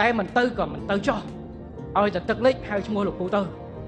តែមិនទៅក៏មិនទៅចោះឲ្យតែទឹកលិចហៅឈ្មោះលោកពូទៅ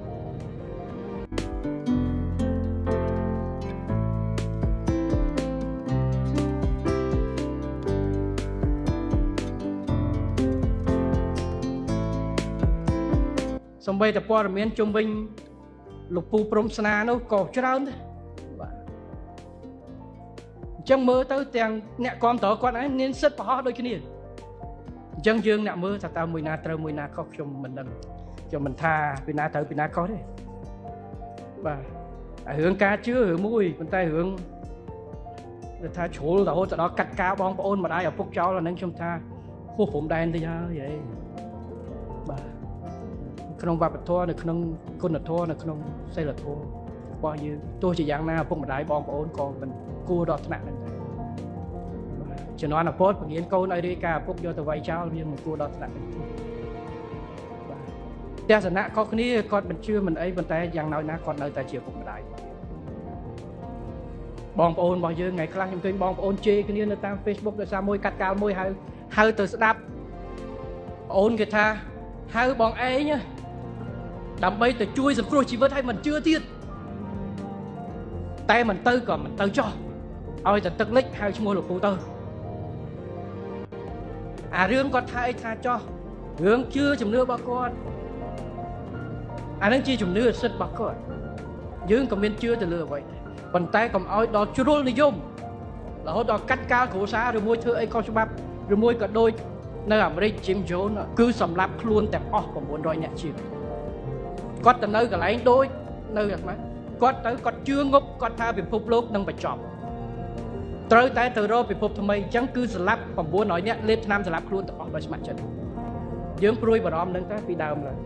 សំបីតែព័ត៌មានជុំវិញលោកពូព្រំស្នានោះក៏ច្រើនដែរបាទអញ្ចឹងមើលទៅទាំងអ្នកគាំទ្រគាត់ឯងមានសិទ្ធិប្រហោះដូចគ្នាអញ្ចឹងយើងអ្នកមើលថាតើមួយណាត្រូវមួយណាខុសខ្ញុំមិនដឹងខ្ញុំមិនថាពីណាត្រូវពីណាខុសទេបាទហើយរឿងការជឿរឿងមួយប៉ុន្តែរឿងថាជ្រុលរហូតទៅដល់កាត់ការបងប្អូនម្ដាយឪពុកចោលអានឹងខ្ញុំថាហួសព្រំដែនតិចហើយហីបាទក្នុងវប្បធម៌នៅក្នុងគុណធម៌នៅក្នុងសីលធម៌របស់យើងទោះជាយ៉ាងណាឪពុកម្ដាយបងប្អូនក៏មិនគួរដល់ថ្នាក់ហ្នឹងដែរជំនាន់ឪពុកពង្រៀនកូនឲ្យរាយការឪពុកយកទៅវាយចោលវាមិនគួរដល់ថ្នាក់ហ្នឹងបាទទស្សនៈខុសគ្នាគាត់មិនជឿមិនអីប៉ុន្តែយ៉ាងណោចណាគាត់នៅតែជាឪពុកម្ដាយបងប្អូនរបស់យើងថ្ងៃខ្លះខ្ញុំឃើញបងប្អូនជេរគ្នានៅតាម Facebook ដោយសារមួយកាត់កាលមួយហៅទៅស្ដាប់ប្អូនគេថាហៅបងឯងដើម្បីទៅជួយសង្គ្រោះជីវិតឲ្យមិនជឿទៀតតែមិនទៅក៏មិនទៅចោះឲ្យតែទឹកលិចហៅឈ្មោះលោកពូទៅអារឿងគាត់ថាអីថាចោះរឿងជឿជំនឿរបស់គាត់អានឹងជាជំនឿសិទ្ធិរបស់គាត់យើងក៏មានជឿទៅលើអ្វីប៉ុន្តែកុំឲ្យដល់ជ្រុលនិយមរហូតដល់កាត់កាលគ្រួសារឬមួយធ្វើអីខុសច្បាប់ឬមួយក៏ដូចនៅអាមេរិក Jim Jones គឺសម្លាប់ខ្លួនទាំងអស់900នាក់ជាងគាត់ទៅនៅកន្លែងដូចនៅគាត់ទៅគាត់ជឿងប់គាត់ថាពិភពលោកនឹងបញ្ចប់ត្រូវតែទៅរកពិភពថ្មីអញ្ចឹងគឺសម្លាប់900នាក់លេបថ្នាំសម្លាប់ខ្លួនទាំងអស់ដោយស្ម័គ្រចិត្តយើងព្រួយបារម្ភនឹងតែពីដើមឡើយ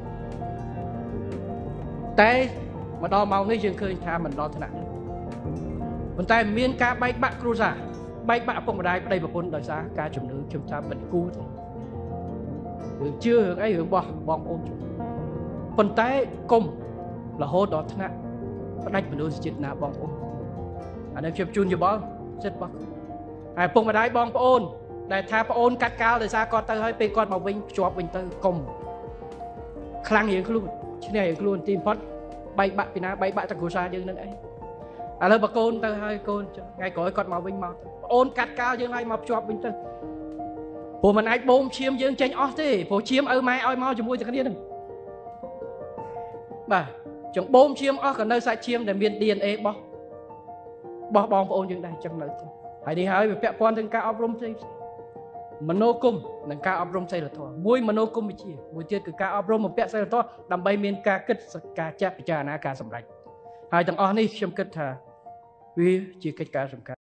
តែមកដល់ម៉ោងនេះយើងឃើញថាមិនដល់ថ្នាក់នេះប៉ុន្តែមានការបែកបាក់គ្រួសារបែកបាក់ឪពុកម្ដាយប្តីប្រពន្ធដោយសារការជំនឿខ្ញុំថាមិនគួរទេរឿងជឿរឿងអីរឿងរបស់បងប្អូនប៉ុន្តែកុំរហូតដល់ថ្នាក់ផ្ដាច់មនុស្សជាតិណាបងប្អូនអានេះខ្ញុំជូនយោបល់ចិត្តរបស់ហើយឪពុកម្ដាយបងប្អូនដែលថាប្អូនកាត់កាលដោយសារគាត់ទៅហើយពេលគាត់មកវិញភ្ជាប់វិញទៅកុំខ្លាំងរៀងខ្លួនឈ្នះរៀងខ្លួនទីបំផុតបែកបាក់ពីណាបែកបាក់តែគ្រួសារយើងនឹងអីឥឡូវបើកូនទៅហើយកូនថ្ងៃក្រោយគាត់មកវិញមកប្អូនកាត់កាលយើងឲ្យមកភ្ជាប់វិញទៅព្រោះមិនអាចបូមឈាមយើងចេញអស់ទេព្រោះឈាមឪម៉ែឲ្យមកជាមួយតែគ្នានឹងបាទចឹងបូមឈាមអស់ក៏នៅសាច់ឈាមដែលមាន DNA របស់បងប្អូនយើងដែរចឹងនៅហើយនេះហើយវាពាក់ព័ន្ធនឹងការអប់រំផ្សេងមនោគមនិងការអប់រំសីលធម៌មួយមនោគមវិជ្ជាមួយទៀតគឺការអប់រំបំពាក់សីលធម៌ដើម្បីមានការគិតការចាត់ពិចារណាការសម្រេចហើយទាំងអស់នេះខ្ញុំគិតថាវាជាកិច្ចការសំខាន់